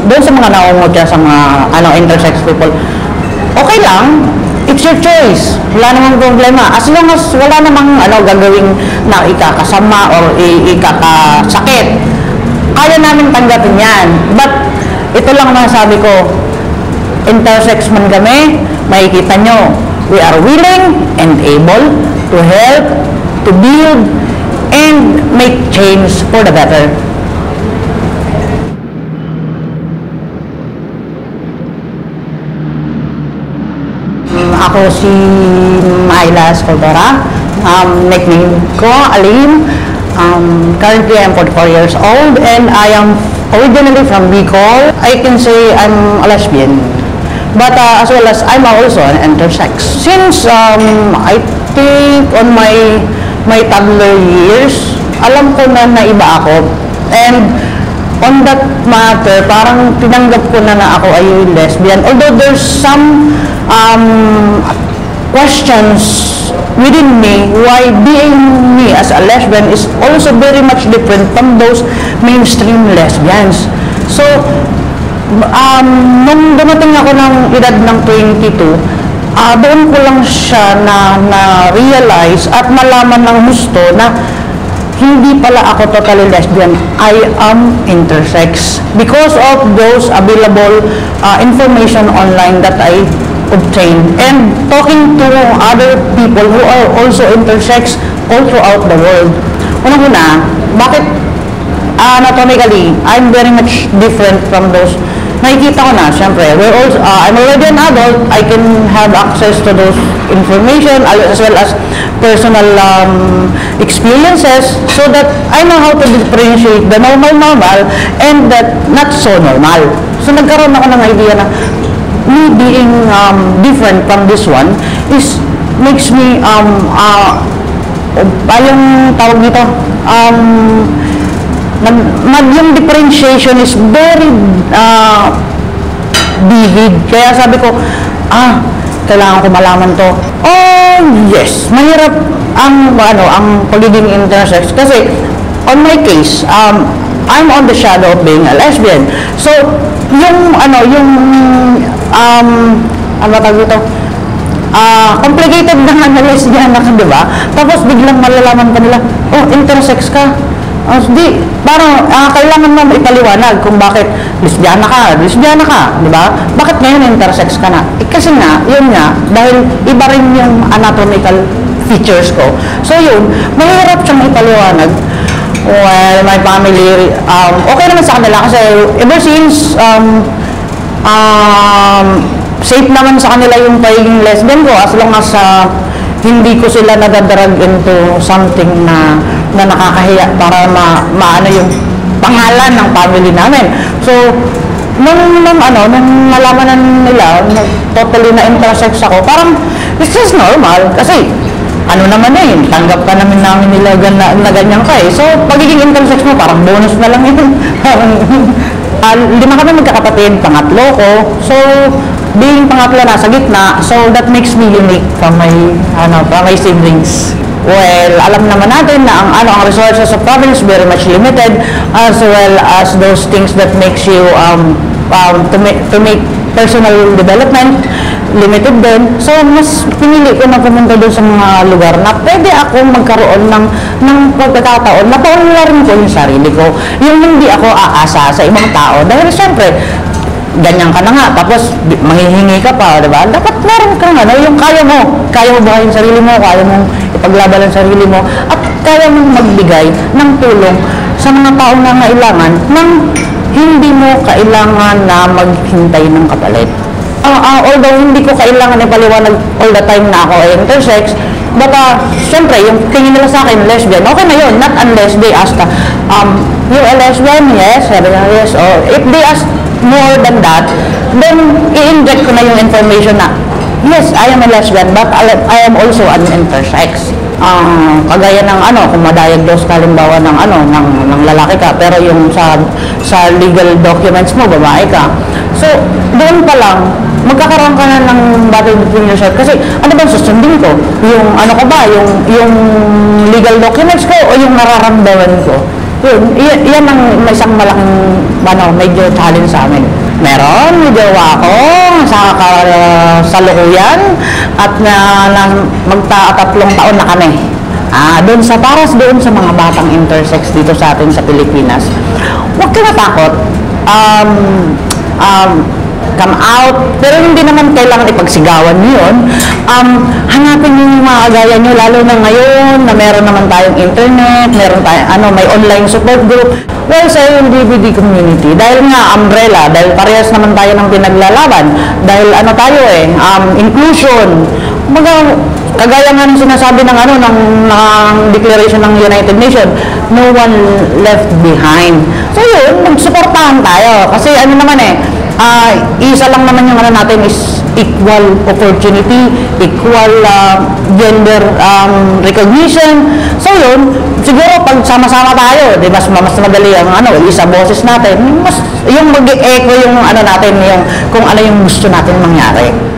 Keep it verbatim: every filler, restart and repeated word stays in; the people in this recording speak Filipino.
doon sa mga naungod dyan sa mga ano, intersex people, okay lang, it's your choice. Wala namang problema. As long as wala namang ano, gagawing na ikakasama or ikakasakit, kaya namin tanggapin yan. But, ito lang masasabi ko, intersex man kami, makikita nyo, we are willing and able to help, to build, and make change for the better. Ako si Alym Escultura, um, nickname ko Alym. Um, currently I'm forty-four years old and I am originally from Bicol. I can say I'm a lesbian, but uh, as well as I'm also an intersex. Since um, I think on my my toddler years, alam ko na naiba ako, and on that matter, parang tinanggap ko na na ako ay lesbian. Although there's some um, questions within me why being me as a lesbian is also very much different from those mainstream lesbians. So, um, nung dumating ako ng edad ng twenty-two, uh, doon ko lang siya na, na-realize at malaman ng gusto na hindi pala ako totally lesbian. I am intersex because of those available uh, information online that I obtained and talking to other people who are also intersex all throughout the world. Unang-una, bakit anatomically I'm very much different from those? Nakikita ko na, syempre, we're also, uh, I'm already an adult, I can have access to those information as well as personal um, experiences so that I know how to differentiate the normal normal and the not so normal. So nagkaroon ako ng idea na me being um, different from this one is makes me um, uh, ayong tawag dito um, mag yung differentiation is very uh, vivid. Kaya sabi ko, ah, kailangan ko malaman to. Oh, yes, mahirap ang ano, ang pagiging intersex kasi on my case, um, I'm on the shadow of being a lesbian. So, yung ano, yung um, ano tawag dito? Uh, complicated na nga na lesbian na ka, di ba? Tapos biglang malalaman pa nila, oh, intersex ka. Uh, di, parang uh, kailangan mo ipaliwanag kung bakit lesbiana ka, lesbiana ka, di ba? Bakit ngayon intersex ka na? Eh, kasi nga, yun nga, dahil iba rin yung anatomical features ko. So yun, mahirap siyang ipaliwanag. Well, my family, um, okay naman sa kanila kasi ever since, um, um, safe naman sa kanila yung pagiging lesbian ko as long as uh, hindi ko sila nadadrag into something na na nakakahiya para ma, maano yung pangalan ng family namin. So, nung, nung ano, nung nalaman nila, totally na intersex ako, parang, it's just normal. Kasi, ano naman eh, tanggap ka namin namin nila na, na ganyan ka eh. So, pagiging intersex mo, parang bonus na lang yun. uh, lima kami magkakapatid, pangatlo ko. So, being pangatlo nasa gitna, so that makes me unique from my, ano, from my siblings. Well, alam naman natin na ang ano ang resources sa province very much limited, as well as those things that makes you um, um to make to make personal development limited din. So mas pinili ko na pumunta doon sa mga lugar na pwede ako magkaroon ng ng pagkakataon na paunlarin ko yung sarili ko, yung hindi ako aasa sa ibang tao dahil syempre ganyan ka na nga, tapos manghihingi ka pa, di ba? Dapat meron kang ano, yung kaya mo. Kaya mo buhayin sarili mo, kaya mong ipaglaban ang sarili mo, at kaya mong magbigay ng tulong sa mga taong nangailangan nang hindi mo kailangan na maghintay ng kapalit. Uh, uh, although hindi ko kailangan ipaliwanag all the time na ako ay intersex, but uh, syempre, yung tingin nila sa akin, lesbian, okay na yun, not unless they ask ka, um, you're a lesbian? Yes, sabi na, yes, or if they ask more than that, then i-inject ko na yung information na, yes, I am a lesbian, but I am also an intersex. Uh, kagaya ng ano, kung ma-diagnose ka halimbawa ng ano, ng, ng lalaki ka, pero yung sa, sa legal documents mo, babae ka. So, doon pa lang, magkakaroon ka na ng battle between yourself. Kasi, ano bang susundin ko? Yung ano ko ba? Yung, yung legal documents ko o yung nararamdaman ko? Yun, y- yan ang may isang malaking, ano, major challenge sa amin. Meron, may jowa ako sa kasalukuyan at na, na magta-tatlong taon na kami. Ah, doon sa paras doon sa mga batang intersex dito sa atin sa Pilipinas. Huwag ka matakot. Um, um, come out, pero hindi naman kailangan ipagsigawan niyo yun. Um, hanapin niyo yung mga kagaya niyo, lalo na ngayon na meron naman tayong internet, meron tayong ano, may online support group. Well, sa L G B T community, dahil nga umbrella, dahil parehas naman tayo ng pinaglalaban, dahil ano tayo eh, um, inclusion, mga, kagaya nga ng sinasabi ng ano, ng, ng declaration ng United Nations, no one left behind. So yun, magsuportahan tayo. Kasi ano naman eh, uh, isa lang naman yung ano natin is equal opportunity, equal uh, gender um, recognition. So yun, siguro pag sama-sama tayo, di mas, mas madali ang ano, isa boses natin, mas, yung mag-echo yung ano natin, yung, kung ano yung gusto natin mangyari.